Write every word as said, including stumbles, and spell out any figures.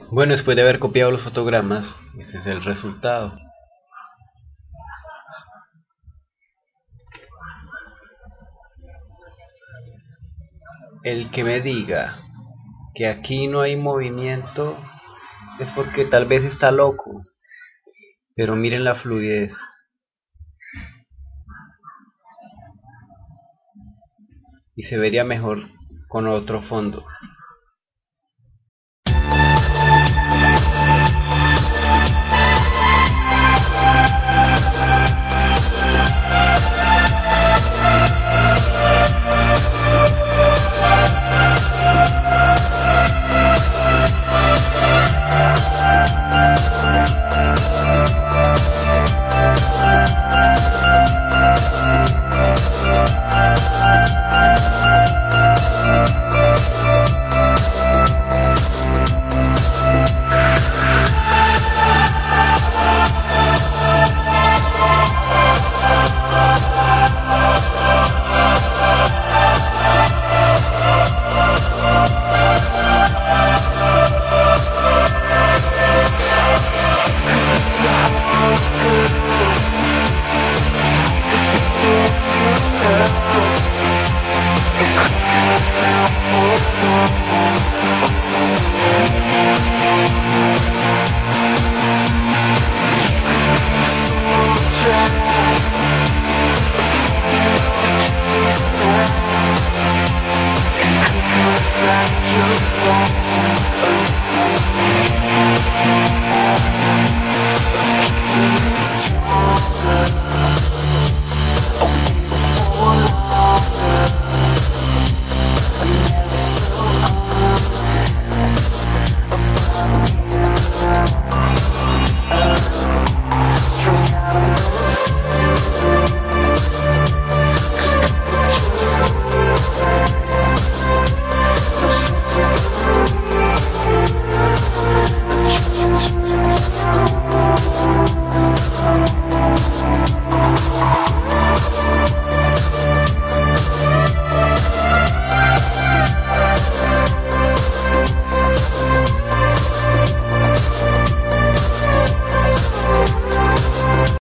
Bueno, después de haber copiado los fotogramas, este es el resultado. El que me diga que aquí no hay movimiento es porque tal vez está loco, pero miren la fluidez. Y se vería mejor con otro fondo. Stronger.